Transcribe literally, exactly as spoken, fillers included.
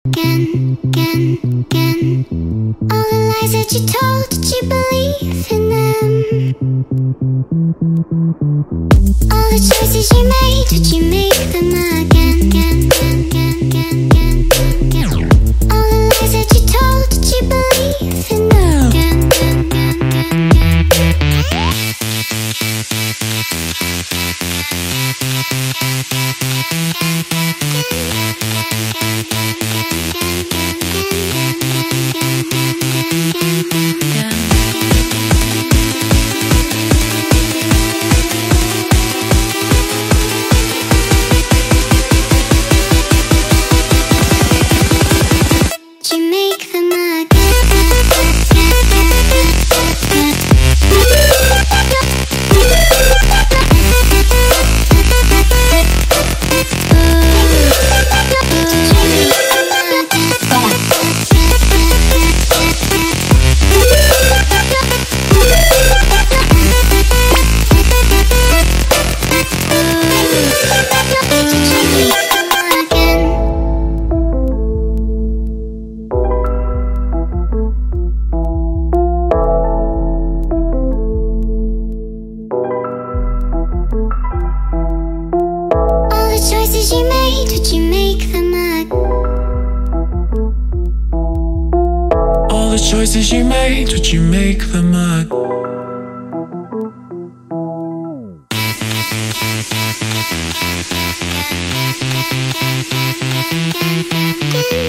again, again, again. All the lies that you told, did you believe in them? All the choices you made, did you make them again, again, again, again, again, again? All the lies that you told, did you believe in them? Again, again, again, again, again. Choices you made, did you make them again? All the choices you made, did you make them again?